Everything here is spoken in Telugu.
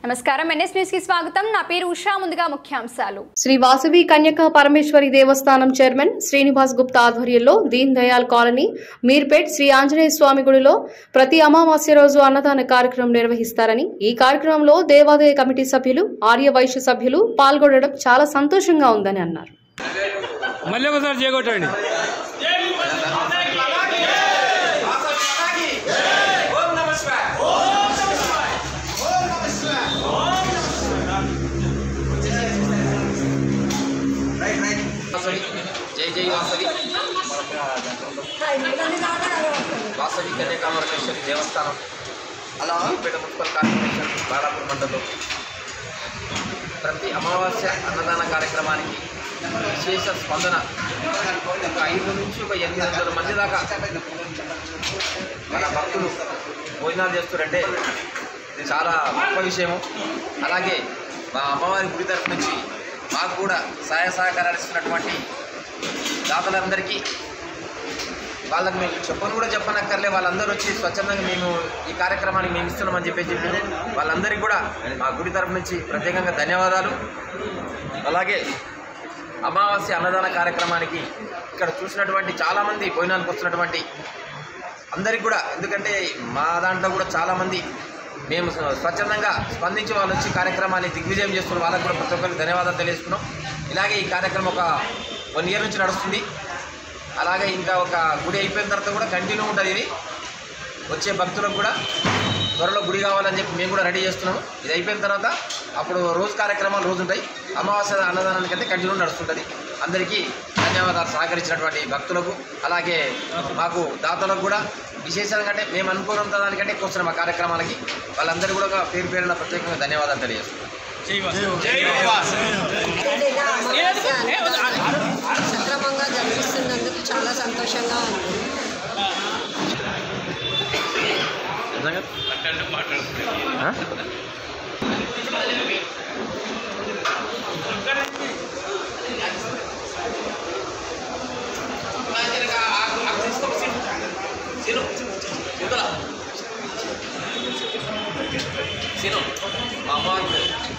నమస్కారం ఎన్ఎస్ న్యూస్ కి స్వాగతం నా పేరు ఉషా ముందుగా ముఖ్యాంశాలు శ్రీ వాసవి కన్యకా పరమేశ్వరి దేవస్థానం చైర్మన్ శ్రీనివాస్ గుప్తా ఆధ్వర్యంలో దీన్ దయాల్ కాలనీ మీర్పేట్ శ్రీ ఆంజనేయ స్వామి గుడిలో ప్రతి అమావాస్య రోజు అన్నదాన కార్యక్రమం నిర్వహిస్తారని ఈ కార్యక్రమంలో దేవాదాయ కమిటీ సభ్యులు ఆర్య వైశ్య సభ్యులు పాల్గొనడం చాలా సంతోషంగా ఉందని అన్నారు. जय जय वासवी वासवी कन्या परमेश्वरी देवस्थानम मीरपेट मुन्सिपल कार्पोरेशन बालापुर मंडल प्रति अमावास्या अन्नदान कार्यक्रमानिकी विशेष स्पंदन 5 నుంచి 800 మంది దాకా మన భక్తులు భోజనాలు చేస్తారంటే ఇది చాలా గొప్ప విషయము. అలాగే మా అమ్మవారి గుడి తరఫు నుంచి మాకు కూడా సహాయ సహకారాలు ఇస్తున్నటువంటి దాతలందరికీ వాళ్ళకి మేము చెప్పనక్కర్లే, వాళ్ళందరూ వచ్చి స్వచ్ఛందంగా మేము ఈ కార్యక్రమానికి మేము ఇస్తున్నామని చెప్పింది వాళ్ళందరికీ కూడా మా గుడి తరఫు నుంచి ప్రత్యేకంగా ధన్యవాదాలు. అలాగే అమావాస్య అన్నదాన కార్యక్రమానికి ఇక్కడ చూసినటువంటి చాలామంది భోజనానికి వస్తున్నటువంటి అందరికీ కూడా, ఎందుకంటే మా దాంట్లో కూడా చాలామంది మేము స్వచ్ఛందంగా స్పందించి వాళ్ళు వచ్చి కార్యక్రమాన్ని దిగ్విజయం చేస్తున్న వాళ్ళకు కూడా ప్రతి ఒక్కరికి ధన్యవాదాలు తెలియజేసుకున్నాం. ఇలాగే ఈ కార్యక్రమం ఒక 1 year నుంచి నడుస్తుంది. అలాగే ఇంకా ఒక గుడి అయిపోయిన తర్వాత కూడా కంటిన్యూ ఉంటుంది. ఇది వచ్చే భక్తులకు కూడా త్వరలో గుడి కావాలని చెప్పి మేము కూడా రెడీ చేస్తున్నాము. ఇది అయిపోయిన తర్వాత అప్పుడు రోజు కార్యక్రమాలు రోజు ఉంటాయి. అమావాస్య అన్నదానానికైతే కంటిన్యూ నడుస్తుంటుంది. అందరికీ ధన్యవాదాలు సహకరించినటువంటి భక్తులకు, అలాగే మాకు దాతలకు కూడా విశేషంగా అంటే మేము అనుకున్నంత దానికంటే ఎక్కువ వస్తున్నాం ఆ కార్యక్రమాలకి. వాళ్ళందరూ కూడా పేరు పేరున ప్రత్యేకంగా ధన్యవాదాలు తెలియజేస్తున్నాం. సక్రమంగా జరిపిస్తున్నందుకు చాలా సంతోషంగా ఉంది. మా అమ్మ